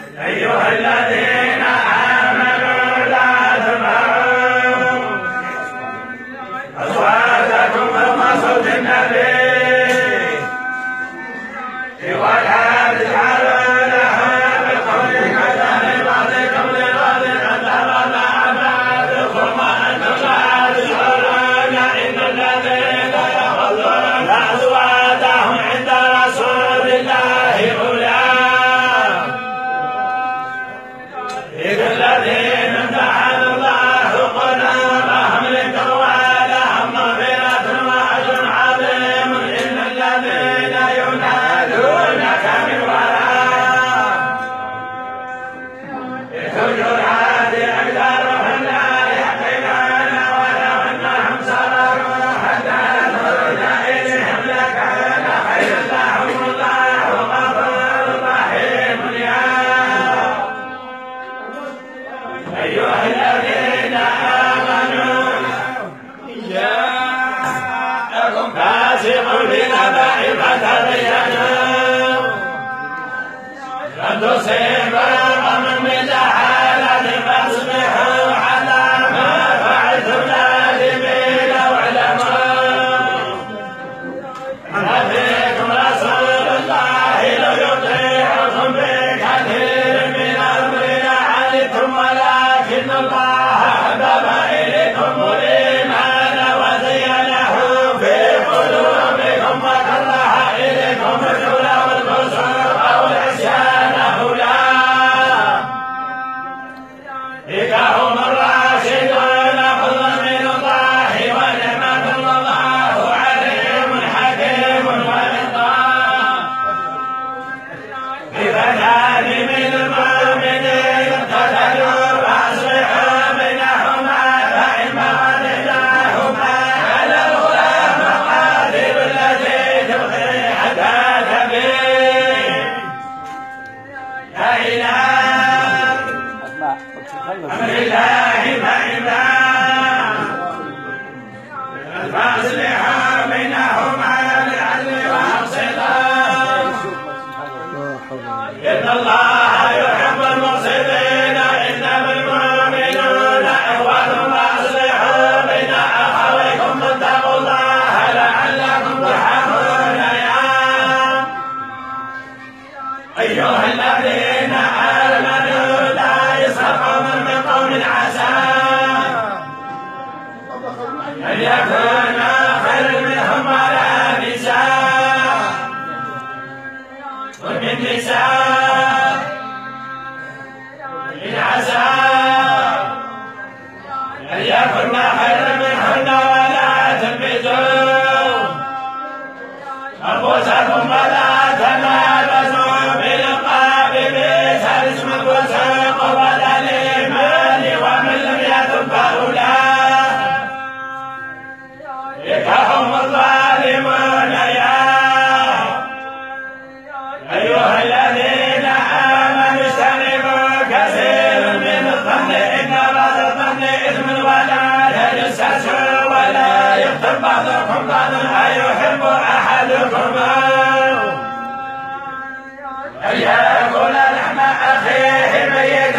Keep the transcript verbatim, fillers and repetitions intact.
أيها الذين آمنوا لا ترفعوا أصواتكم فوق صوت النبي ولا تجعلوا له بالقول كجهل بعضكم لبعض أن ترى بعضكم وأنتم لا تشعرون إن الذين يغضون أصواتهم عند رسول الله أولئك الذين امتحن الله قلوبهم للتقوى لهم مغفرة وأجر عظيم إن الذين ينادونك من وراء الحجرات أكثرهم لا يعقلون ولو أنهم صبروا حتى يخرج إليهم لكان خيرا لهم الله غفور رحيم يا أيها الذين آمنوا جاءكم فاسق بنبأ فتبينوا أن تصيبوا قوما بجهالة فاصبحوا على ما فعلتم نادمين واعلموا أن فيكم رسول الله لو يطيعكم بكثير من الأمر لعنتم ولكن الله حبب إليكم الإيمان وزينه في قلوبكم وكره إليكم الكفر والفسوق والعصيان أولئك هم الراشدون فضلا من الله ونعمة والله عليم حكيم ورضا إذا كان من المؤمنين اقتتلوا فأصلحوا بينهما فإن بغت إحداهما على الأخرى فقاتلوا التي تبغي حتى تفيء إلى أمر الله فإذا فأصلحوا بينهما بالعدل وأقسطوا إن الله يحب المقسطين إنما المؤمنون إخوة فأصلحوا بين أخويكم واتقوا الله لعلكم ترحمون يا أيها الذين آمنوا لا يسخر قوم من قوم عسى أن يكونوا خيرا منهم ولا نساء ومن نساء إن عسى أن يكن خيرا منهن ولا تلبسوا أنفسكم ولا تنابزوا بالألقاب بئس الاسم الفسوق ولا الإيمان ومن لم يتب فأولئك هم الظالمون يا أيها الذين آمنوا اجتنبوا كثيرا من الظن إن بعض الظن إثم ولا تجسسوا ولا يغتب بعضكم بعضا أيحب أحدكم أن يأكل لحم أخيه ميتا